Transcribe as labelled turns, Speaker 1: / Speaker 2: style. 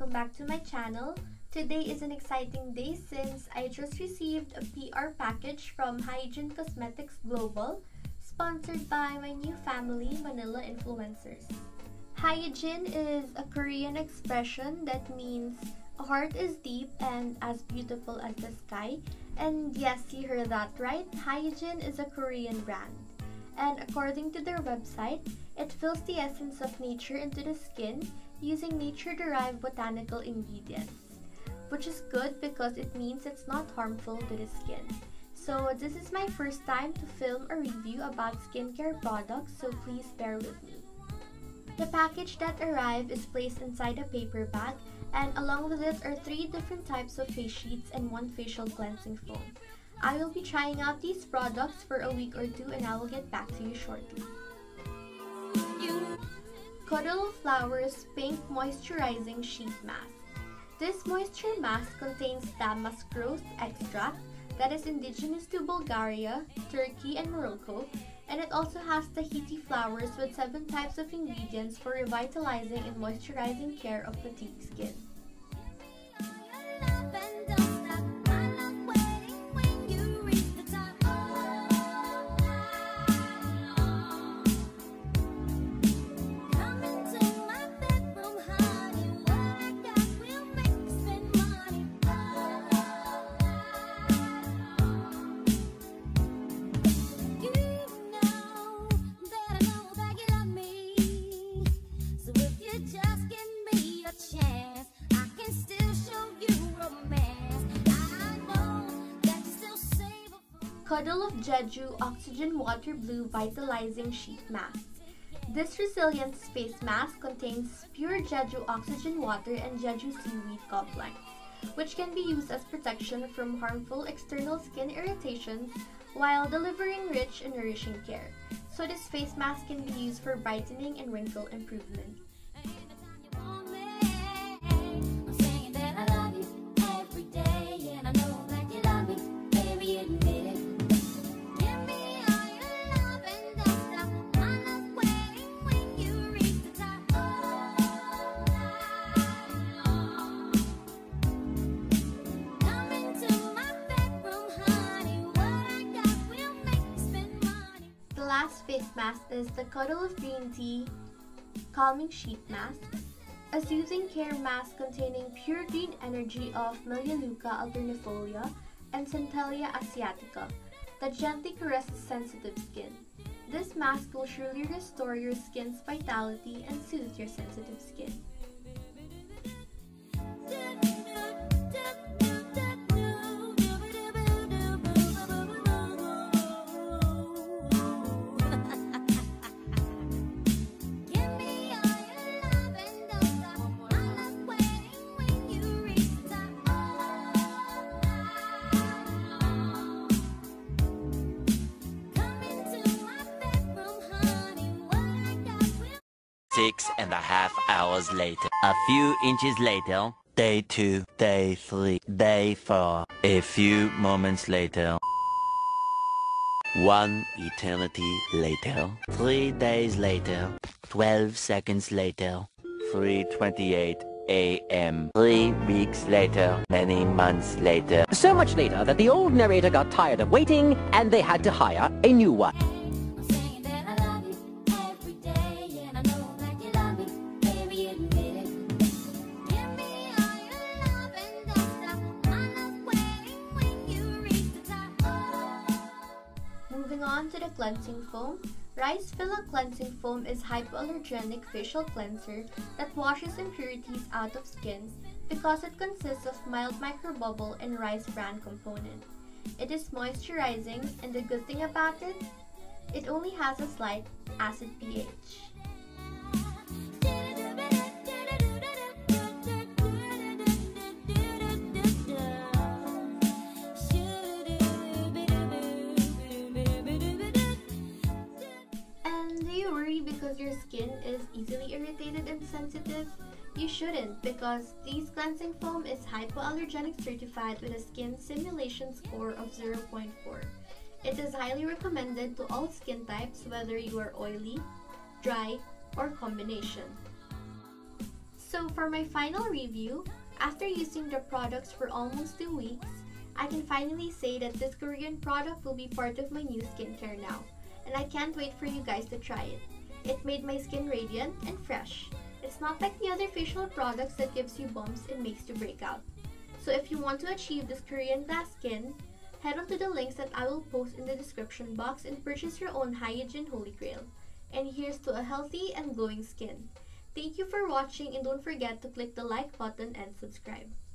Speaker 1: welcome back to my channel. Today is an exciting day since I just received a PR package from Hygiene Cosmetics Global, sponsored by my new family, Manila Influencers. Hygiene is a Korean expression that means a heart is deep and as beautiful as the sky. And yes, you heard that right, Hygiene is a Korean brand. And according to their website, it fills the essence of nature into the skin using nature-derived botanical ingredients, which is good because it means it's not harmful to the skin. So this is my first time to film a review about skincare products, so please bear with me. The package that arrived is placed inside a paper bag, and along with it are 3 different types of face sheets and 1 facial cleansing foam. I will be trying out these products for a week or 2 and I will get back to you shortly. Cuddle of Flowers Pink Moisturizing Sheet Mask. This moisture mask contains damask rose extract that is indigenous to Bulgaria, Turkey, and Morocco, and it also has Tahiti flowers with 7 types of ingredients for revitalizing and moisturizing care of fatigued skin. Cuddle of Jeju Oxygen Water Blue Vitalizing Sheet Mask. This Resilience Face Mask contains pure Jeju oxygen water and Jeju seaweed complex, which can be used as protection from harmful external skin irritations while delivering rich and nourishing care. So this face mask can be used for brightening and wrinkle improvement. The last face mask is the Cuddle of Green Tea Calming Sheet Mask, a soothing care mask containing pure green energy of Melaleuca alternifolia and Centellia asiatica that gently caresses sensitive skin. This mask will surely restore your skin's vitality and soothe your sensitive skin.
Speaker 2: Six and a half hours later. A few inches later. Day 2, day 3, day 4. A few moments later. 1 eternity later. 3 days later. 12 seconds later. 3:28 a.m. 3 weeks later. Many months later.
Speaker 3: So much later that the old narrator got tired of waiting and they had to hire a new one.
Speaker 1: Moving on to the cleansing foam, Rice Villa Cleansing Foam is hypoallergenic facial cleanser that washes impurities out of skin because it consists of mild microbubble and rice bran component. It is moisturizing, and the good thing about it, it only has a slight acid pH. Because your skin is easily irritated and sensitive? You shouldn't, because this cleansing foam is hypoallergenic certified with a skin simulation score of 0.4. It is highly recommended to all skin types, whether you are oily, dry, or combination. So for my final review, after using the products for almost 2 weeks, I can finally say that this Korean product will be part of my new skincare now, and I can't wait for you guys to try it. It made my skin radiant and fresh. It's not like the other facial products that gives you bumps and makes you break out. So if you want to achieve this Korean glass skin, head on to the links that I will post in the description box and purchase your own Hygiene Holy Grail. And here's to a healthy and glowing skin. Thank you for watching, and don't forget to click the like button and subscribe.